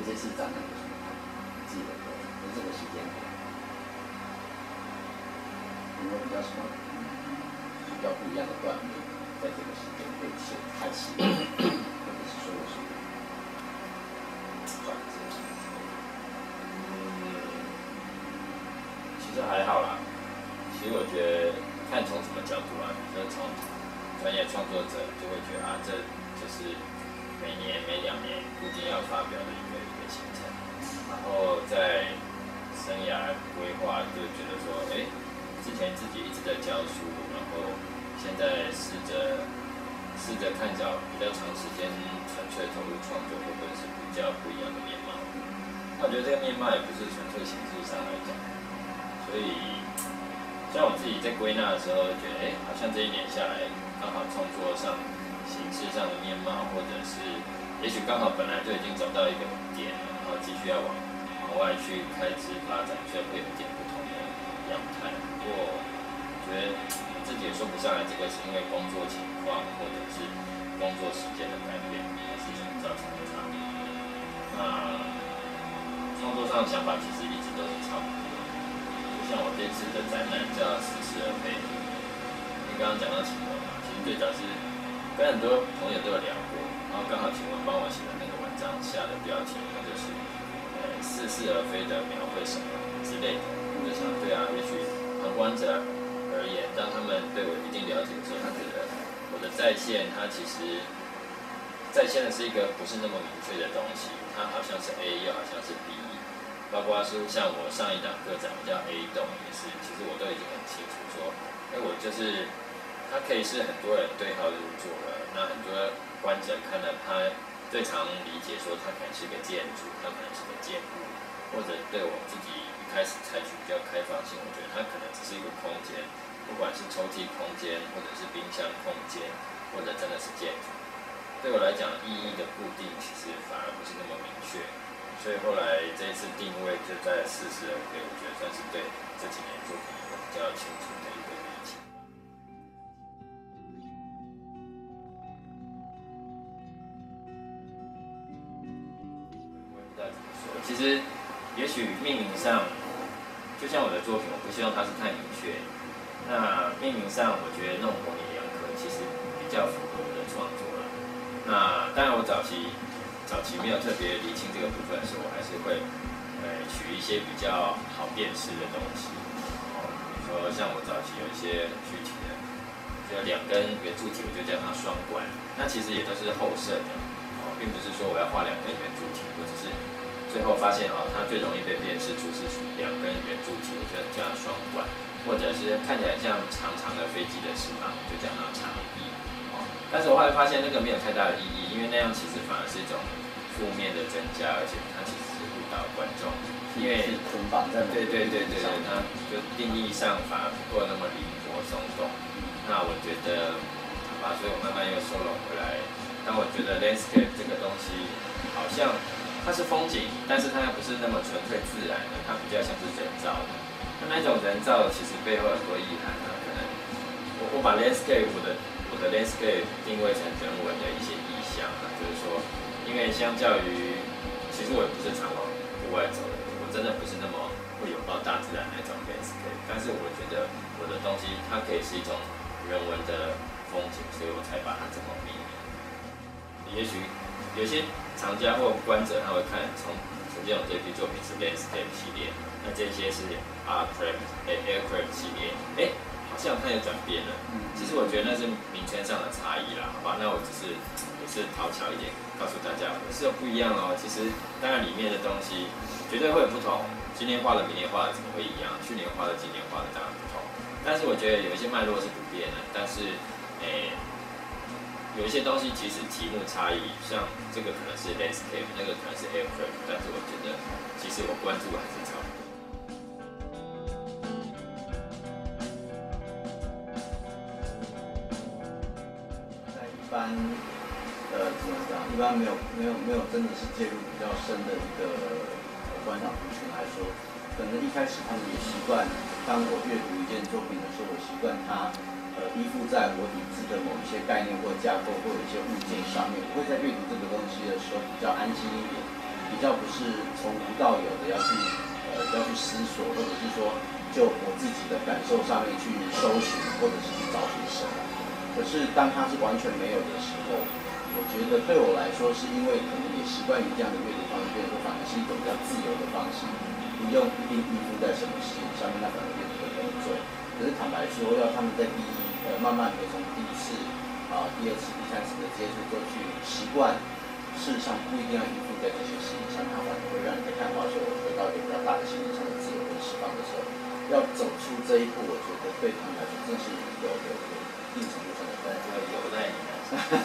这次展览有什么你自己的特色？在这个时间点，有没有比较什么比较不一样的断面，在这个时间被开启，或者是说有什么转折？ 其实还好啦。其实我觉得看从什么角度啊，比如说从专业创作者就会觉得啊，这就是每年每2年固定要发表的一个行程，然后在生涯规划就觉得说，之前自己一直在教书，然后现在试着看找比较长时间纯粹投入创作，会不会是比较不一样的面貌？那我觉得这个面貌也不是纯粹形式上来讲，所以像我自己在归纳的时候，觉得好像这1年下来，刚好创作上、形式上的面貌，或者是也许刚好本来就已经走到一个点了，然后继续要往外去开枝发展，所以会有一点不同的样态。不过我觉得我自己也说不上来，这个是因为工作情况，或者是工作时间的改变，还是什么造成的差别。那创作上的想法其实一直都是差不多。像我这次的展览叫《似是而非》，你刚刚讲到晴雯嘛，其实最早是跟很多朋友都有聊过，然后刚好晴雯帮我写的那个文章下的标题，那就是似是而非的描绘什么之类的。我就想，对啊，也许旁观者而言，当他们对我一定了解的时候，他觉得我的再现，它其实再现的是一个不是那么明确的东西，它好像是 A， 又好像是 B。包括是像我上一档个展叫 A 栋也是，其实我都已经很清楚说，我就是它可以是很多人对号入座了，那很多观者看了它最常理解说它可能是个建筑，它可能是个建物，或者对我自己一开始采取比较开放性，我觉得它可能只是一个空间，不管是抽屉空间，或者是冰箱空间，或者真的是建筑，对我来讲意义的固定其实反而不是那么明确。所以后来这一次定位就在似是而非，我觉得算是对这几年作品有比较清楚的一个理解。我也不知道怎么说，其实也许命名上，就像我的作品，我不希望它是太明确。那命名上，我觉得弄模棱两可，其实比较符合我的创作了。那当然，我早期没有特别理清这个部分的时候，我还是会取一些比较好辨识的东西。比如说像我早期有一些具体的，就2根圆柱体，我就叫它双管。那其实也都是后设的，并不是说我要画2根圆柱体，我只是最后发现它最容易被辨识出是2根圆柱体，我就叫它双管，或者是看起来像长长的飞机的翅膀，就叫它长翼。但是我后来发现那个没有太大的意义，因为那样其实反而是一种负面的增加，而且它其实是误导观众，因为捆绑在对，它就定义上反而不够那么灵活松动。那我觉得，好吧，所以我慢慢又收拢回来。但我觉得 landscape 这个东西好像它是风景，但是它又不是那么纯粹自然的，它比较像是人造的。那种人造其实背后很多意涵啊，可能我把 landscape 我的 landscape 定位成人文的一些意象啊，就是说，因为相较于，其实我也不是常往户外走的，我真的不是那么会拥抱大自然那种 landscape， 但是我觉得我的东西它可以是一种人文的风景，所以我才把它这么命名。也许有些藏家或观者他会看，曾经有这批作品是 landscape 系列，那这些是 aircraft 系列，好像它也转变了。其实我觉得那是名称上的差异啦，好吧？那我也是讨巧一点，告诉大家是有不一样哦。其实当然里面的东西绝对会有不同，今年画的明年画的怎么会一样？去年画的今年画的当然不同。但是我觉得有一些脉络是不变的，但是有一些东西即使题目差异，像这个可能是 landscape， 那个可能是 aircraft， 但是我觉得其实我关注还是差不多。 一般怎么讲？一般没有真的是介入比较深的一个观赏族群来说，可能一开始他们也习惯，当我阅读一件作品的时候，我习惯它依附在我已知的某一些概念或架构或者一些物件上面，我会在阅读这个东西的时候比较安心一点。 比较不是从无到有的要去思索，或者是说就我自己的感受上面去搜寻，或者是去找寻什么。可是当它是完全没有的时候，我觉得对我来说，是因为可能也习惯于这样的阅读方式，变成说反而是一种比较自由的方式，不用一定依附在什么事情上面，那反而阅读会更对。可是坦白说，要他们在慢慢的从第一次第二次、第三次的接触过去习惯，事实上不一定要依附在这些事情上，它反而会让你在看画的时候得到一个比较大的心理上的自由跟释放的时候，要走出这一步，我觉得对他们来说真是有一定程度上的有待你来。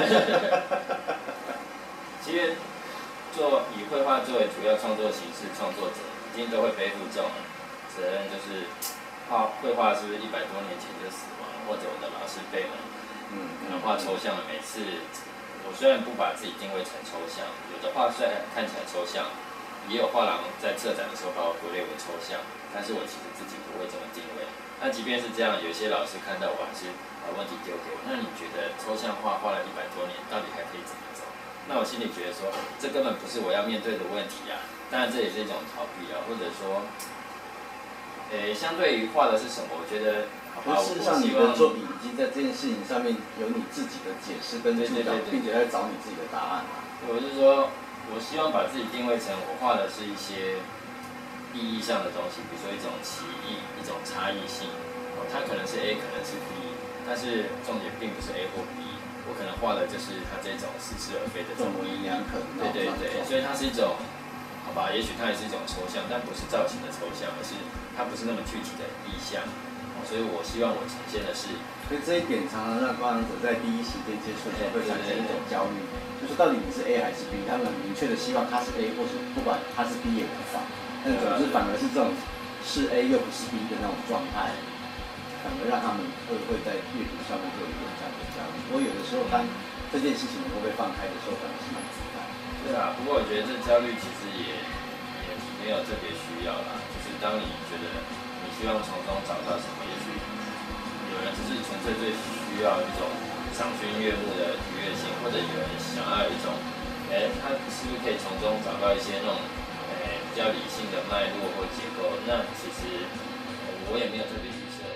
其实以绘画作为主要创作形式，创作者一定都会背负这种责任，就是绘画是不是100多年前就死亡，或者我的老师辈们，可能画抽象的，每次我虽然不把自己定位成抽象，有的画虽然看起来抽象，也有画廊在策展的时候把我归类为抽象，但是我其实自己不会这么定位。那即便是这样，有些老师看到我还是把问题丢给我，那你觉得抽象画画了100多年，到底还可以怎么走？那我心里觉得说，这根本不是我要面对的问题啊。当然这也是一种逃避啊，或者说，相对于画的是什么，我觉得， 事实上你的作品已经在这件事情上面有你自己的解释跟主导，并且在找你自己的答案啊。 我是说，我希望把自己定位成我画的是一些意义上的东西，比如说一种歧义、一种差异性。它可能是 A， 可能是 B， 但是重点并不是 A 或 B。我可能画的就是它这种似是而非的这种意义。对，所以它是一种，好吧，也许它也是一种抽象，但不是造型的抽象，而是它不是那么具体的意象。所以我希望我呈现的是， 所以这一点常常让观赏者在第一时间接触的时候会产生一种焦虑，就是到底你是 A 还是 B， 他们很明确的希望它是 A， 或是不管它是 B 也无妨，但总之反而是这种是 A 又不是 B 的那种状态，反而让他们会在阅读上面会有一点这样的焦虑。不过有的时候当这件事情能够被放开的时候，反而是蛮自在。 对啊，不过我觉得这焦虑其实也没有特别需要啦，就是当你觉得你希望从中找到什么，也许有人只是纯粹最需要一种赏心悦目的愉悦性，或者有人想要一种，他是不是可以从中找到一些那种，比较理性的脉络或结构？那其实我也没有特别预设。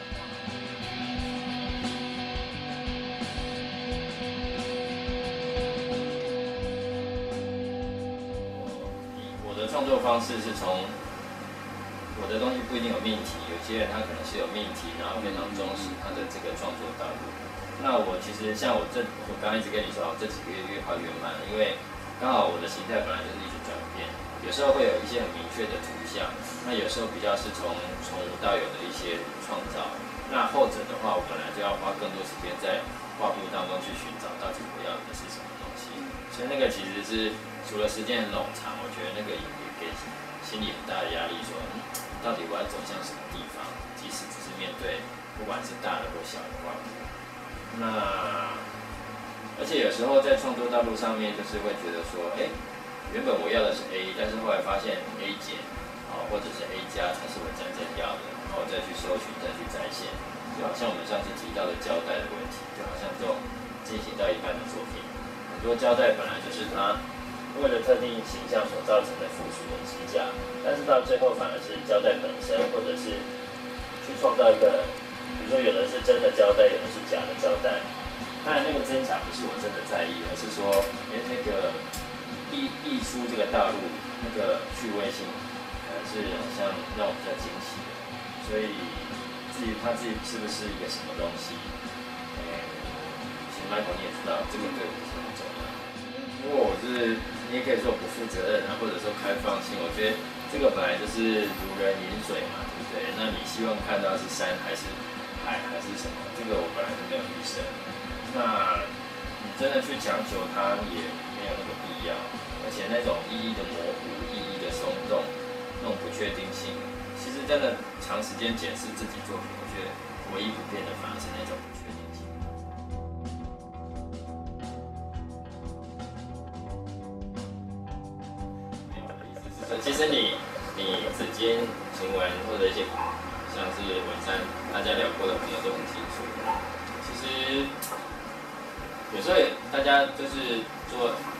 我的创作方式是从。我的东西不一定有命题，有些人他可能是有命题，然后非常重视他的这个创作道路。那我其实像我刚刚一直跟你说，这几个月越画越慢，因为刚好我的形态本来就是一直转变，有时候会有一些很明确的图像，那有时候比较是从无到有的一些创造。那后者的话，我本来就要花更多时间在画布当中去寻找到底我要的是什么东西，所以那个其实是除了时间很冗长，我觉得那个也给心里很大的压力，说。到底我要走向什么地方？即使只是面对不管是大的或小的画布，那而且有时候在创作道路上面，就是会觉得说，原本我要的是 A， 但是后来发现 A 减，或者是 A 加才是我真正要的，然后再去搜寻，再去再现，就好像我们上次提到的胶带的问题，就好像这种进行到一半的作品，很多胶带本来就是它。为了特定形象所造成的附属的支架，但是到最后反而是胶带本身，或者是去创造一个，比如说有的是真的胶带，有的是假的胶带。当然那个真假不是我真的在意，而是说，那个溢出这个道路那个趣味性，是好像让我比较惊喜的。所以至于他自己是不是一个什么东西，其实 Michael 你也知道，这个对我是很重要的。不过你也可以说不负责任啊，或者说开放性。我觉得这个本来就是如人饮水嘛，对不对？那你希望看到是山还是海还是什么？这个我本来就没有预设。那你真的去强求它也没有那个必要，而且那种意义的模糊、意义的松动、那种不确定性，其实真的长时间检视自己作品，我觉得唯一不变的反而是那种不确定性。其实你紫金、晴雯或者一些像是文山，大家聊过的朋友都很清楚。其实有时候大家就是做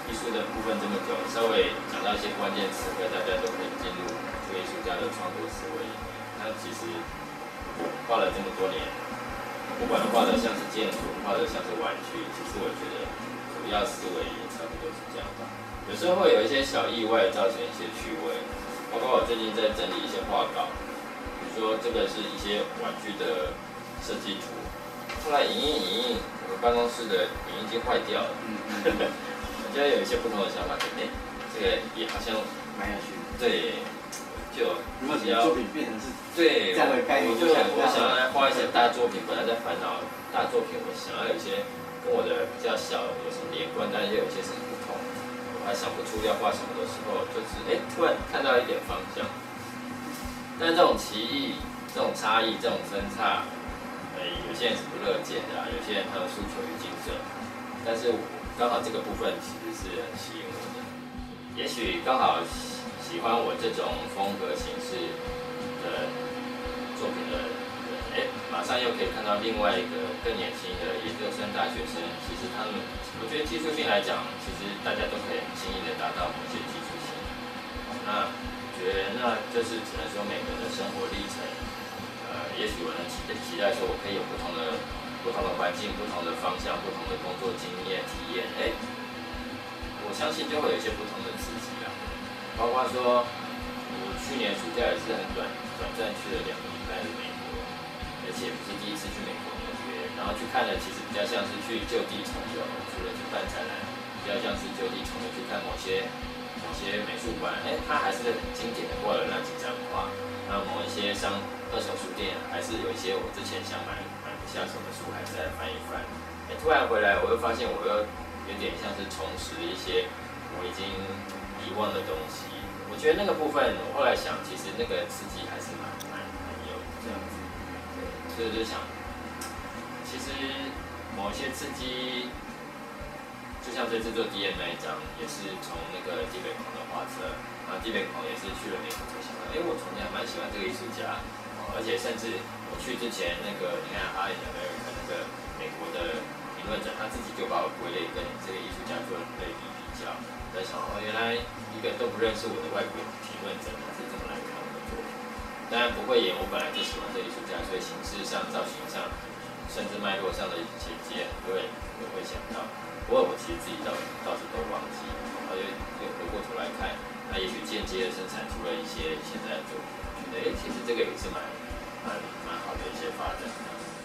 艺术的部分这么久，稍微讲到一些关键词汇，大家都可以进入这个艺术家的创作思维。那其实画了这么多年，不管画的像是建筑，画的像是玩具，其实我觉得主要思维也差不多是这样吧。有时候会有一些小意外，造成一些趣味。包括我最近在整理一些画稿，比如说这个是一些玩具的设计图，后来影印，我们办公室的影印机坏掉了。我觉得有一些不同的想法，这个也好像蛮有趣的。 对，就如果你的作品变成是对， 这样的概念， 我想要来画一些大作品，本来在烦恼大作品，我想要有一些跟我的比较小有什么连贯，但又有一些什么不同，我还想不出要画什么的时候，就是突然看到一点方向。但这种歧义、这种差异、这种分叉，有些人是不乐见的，有些人他有诉求于精神，但是刚好这个部分其实是很吸引我的，也许刚好喜欢我这种风格形式的作品的人，马上又可以看到另外一个更年轻的研究生、大学生，其实他们，我觉得技术性来讲，其实大家都可以很轻易的达到某些技术性。那我觉得那就是只能说每个人的生活历程，也许我能期待说我可以有不同的环境、不同的方向、不同的工作经验体验，我相信就会有一些不同的刺激啊。包括说，我去年暑假也是很短暂去了2个礼拜的美国，而且不是第一次去美国纽约，然后去看的其实比较像是去就地重游，除了去办展览，比较像是就地重游去看某些美术馆，它还是很经典的挂了那几张画，那某一些二手书店还是有一些我之前想买不下手的书，还是来翻一翻。突然回来，我又发现我又有点像是重拾一些我已经遗忘的东西。我觉得那个部分，我后来想，其实那个刺激还是蛮有这样子。对，所以我就想，其实某一些刺激，就像这次做 DM 那一张，也是从那个地北孔的画册，然后地北孔也是去了美国才想到，我从前还蛮喜欢这个艺术家，而且甚至我去之前，那个你看Art in America那个美国的评论者，他自己就把我归类跟这个艺术家做类比比较，在想原来一个都不认识我的外国评论者，他是这么来看我的作品。当然不会演，我本来就喜欢这个艺术家，所以形式上、造型上，甚至脉络上的衔接，很多人都会想到。不过我其实自己倒是都忘记，然后又回过头来看，那也许间接的生产出了一些现在的作品，觉得其实这个也是蛮好的一些发展。